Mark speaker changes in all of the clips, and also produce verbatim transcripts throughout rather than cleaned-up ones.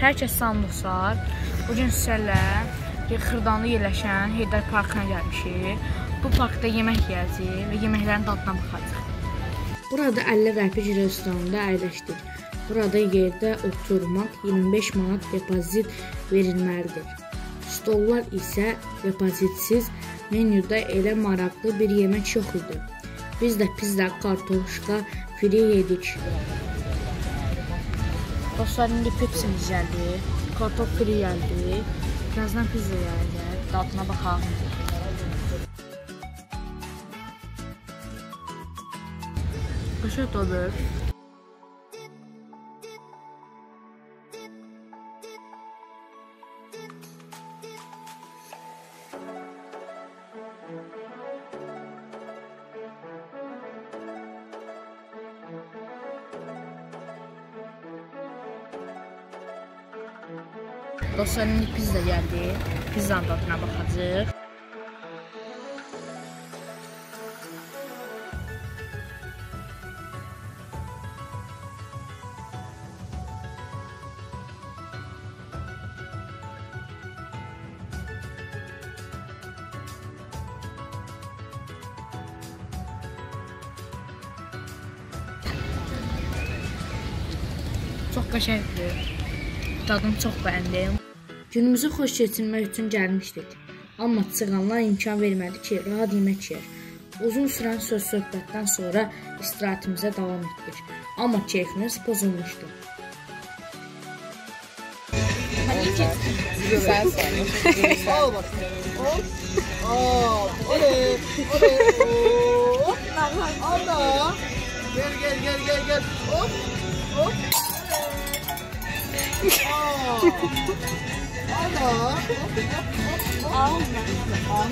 Speaker 1: Hər kəs salamlıqlar. Bugün sizlərlə Xırdanlı yerləşən Heydər Parkına gəlmişik. Bu parkda yemək yiyəcəyik və yeməklərin dadına baxacaq. Burada əlli qəpik restoranında əyləşdik. Burada yerdə oturmaq iyirmi beş manat depozit verilməlidir. Stollar isə depozitsiz. Menyuda elə maraqlı bir yemək yox idi. Biz də pizza, kartoşka, firi yedik. Dostlar, indi pepsimiz gəldi, kartof firi gəldi, birazdan pizza gələcək, dadına baxaq. Qaşıq dadır. Dostlar, indi pizza gəldi. Pizzanın dadına baxacaq. Çox qəşəngdir. Dadını çox bəyəndim. Günümüzü xoş keçirmək üçün gəlmişdik. Amma çıxanlar imkan vermədi ki, rahat yemək yeyək. Uzun sürən söz-söhbətdən sonra istirahətimizə davam etdik. Amma keyfimiz pozulmuşdu.
Speaker 2: Sen sen. Al bak. Hop. Aa, oley. Oley. Hop. Al da. Gel gel gel gel gel. Hop. Hop. Aa. Al da. Hop hop hop. Al. Al.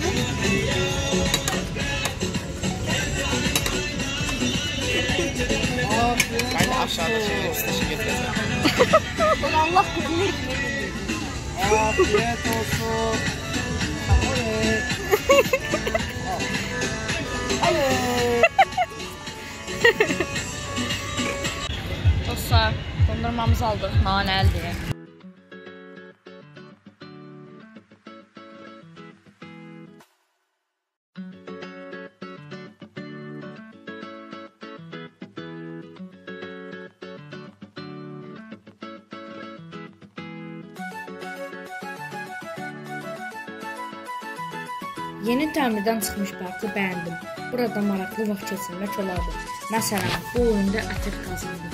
Speaker 3: Ben de aşağıda şey üstte getireceğim.
Speaker 2: Allah kızını afiyet olsun. Oley. Oley.
Speaker 1: Dostlar, dondurmamızı aldıq, nanəldir. Yeni təmirdən çıxmış parkı bəyəndim. Burada maraqlı vaxt keçirmək olardı. Məsələn, bu oyunda ətir qazandım.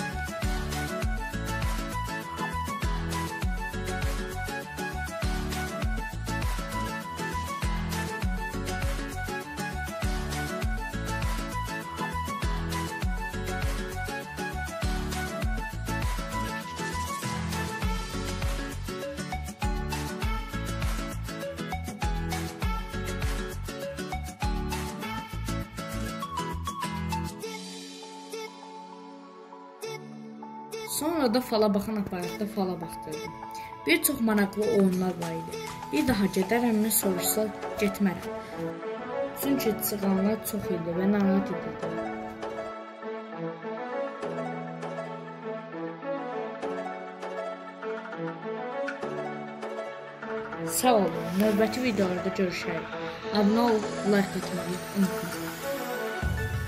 Speaker 1: Sonra da fala baxan aparatda fala baxdırdım. Bir çox maraqlı oyunlar var idi. Bir daha gedərəmmi soruşsa getmərəm. Çünki çıxanlar çox idi və narahat edirdi. Sağ olun, növbəti videolarda görüşərik. Abunə ol, like atmayı unutmayın.